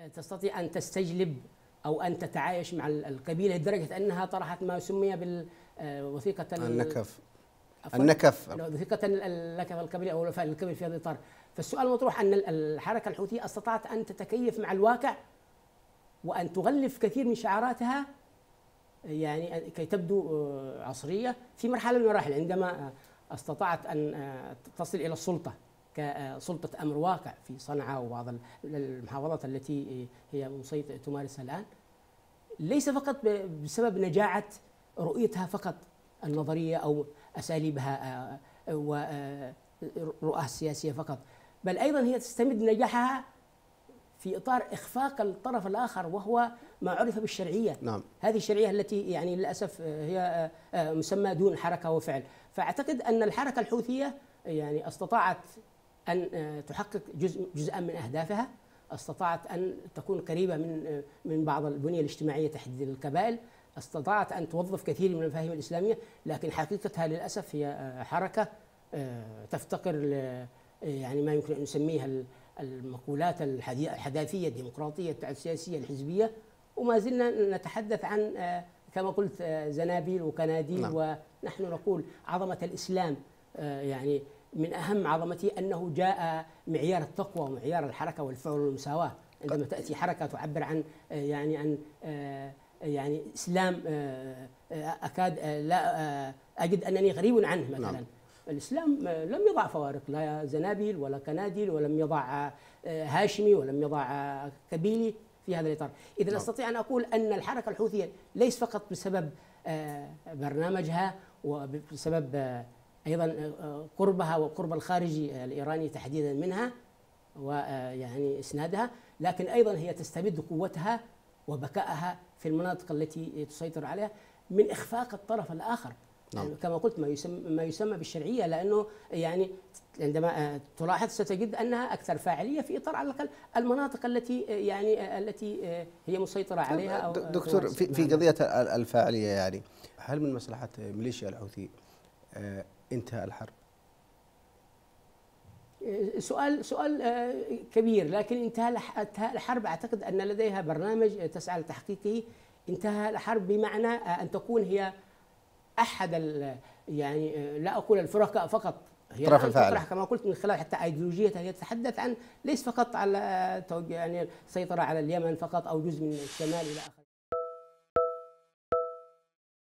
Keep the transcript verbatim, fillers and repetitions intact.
تستطيع أن تستجلب أو أن تتعايش مع القبيلة لدرجة أنها طرحت ما سمي بالوثيقة النكف النكف وثيقة النكف القبيلي أو الوفاء للقبيل في هذا الإطار. فالسؤال المطروح أن الحركة الحوثية استطاعت أن تتكيف مع الواقع وأن تغلف كثير من شعاراتها يعني كي تبدو عصرية في مرحلة من المراحل، عندما استطاعت أن تصل إلى السلطة كسلطة أمر واقع في صنعاء وبعض المحافظات التي هي مسيطرة تمارسها الآن، ليس فقط بسبب نجاعة رؤيتها فقط النظرية أو أساليبها ورؤاها السياسية فقط، بل أيضا هي تستمد نجاحها في إطار إخفاق الطرف الآخر وهو ما عرف بالشرعية. نعم. هذه الشرعية التي يعني للأسف هي مسمى دون حركة وفعل. فأعتقد أن الحركة الحوثية يعني استطاعت أن تحقق جزء جزءا من أهدافها، استطاعت أن تكون قريبة من من بعض البنية الاجتماعية تحديد القبائل، استطاعت أن توظف كثير من المفاهيم الإسلامية، لكن حقيقتها للأسف هي حركة تفتقر ل يعني ما يمكن أن نسميها المقولات الحداثية الديمقراطية السياسية الحزبية، وما زلنا نتحدث عن كما قلت زنابيل وكناديل. نعم. ونحن نقول عظمة الإسلام يعني من أهم عظمته أنه جاء معيار التقوى ومعيار الحركة والفعل والمساواة. عندما تأتي حركة تعبر عن يعني عن يعني إسلام أكاد لا أجد أنني غريب عنه مثلا. نعم. الإسلام لم يضع فوارق، لا زنابيل ولا كناديل، ولم يضع هاشمي ولم يضع قبيلي في هذا الإطار. إذا نعم. أستطيع أن أقول أن الحركة الحوثية ليس فقط بسبب برنامجها وبسبب أيضا قربها وقرب الخارجي الإيراني تحديدا منها ويعني إسنادها، لكن أيضا هي تستمد قوتها وبكائها في المناطق التي تسيطر عليها من إخفاق الطرف الآخر. نعم. يعني كما قلت ما يسمى ما يسمى بالشرعية، لأنه يعني عندما تلاحظ ستجد أنها أكثر فاعلية في إطار على الأقل المناطق التي يعني التي هي مسيطرة عليها. أو دكتور في في قضية الفاعلية، يعني هل من مصلحة ميليشيا الحوثي انتهاء الحرب؟ سؤال سؤال كبير، لكن انتهاء الحرب أعتقد أن لديها برنامج تسعى لتحقيقه. انتهاء الحرب بمعنى أن تكون هي أحد يعني لا أقول الفرقاء فقط، هي الطرف الفاعل كما قلت من خلال حتى أيديولوجيتها هي تتحدث عن ليس فقط على يعني السيطرة على اليمن فقط أو جزء من الشمال إلى آخره.